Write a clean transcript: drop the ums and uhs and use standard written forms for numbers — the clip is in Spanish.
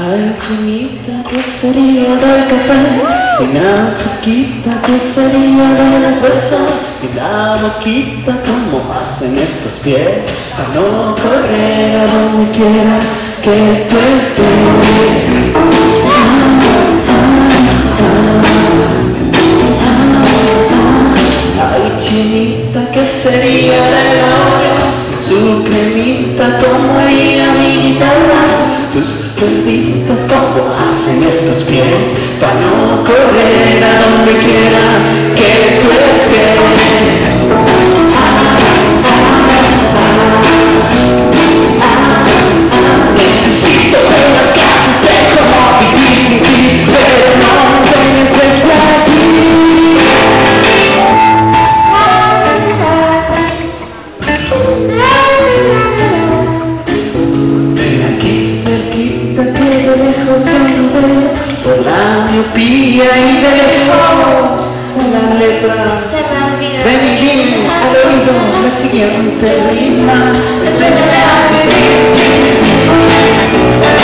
Ay, chinita, ¿qué sería del café? Sin azuquita, ¿qué sería de los besos? Sin la boquita, ¿cómo hacen estos pies? Para no correr a donde quiera que tú estés. Ay, chinita, ¿qué sería de labios? Su cremita, ¿cómo haría mi guitarra? Sus perditas, ¿cómo hacen estos pies? Para no correr a donde quiera que tú estés. Necesito ver las clases de cómo vivir sin ti, pero no tienes desde aquí. Ven aquí cerquita que de lejos te lo veo, por la miopía y de lejos una letra. Ven y dime al oído la siguiente rima. Enséñame a vivir sin ti.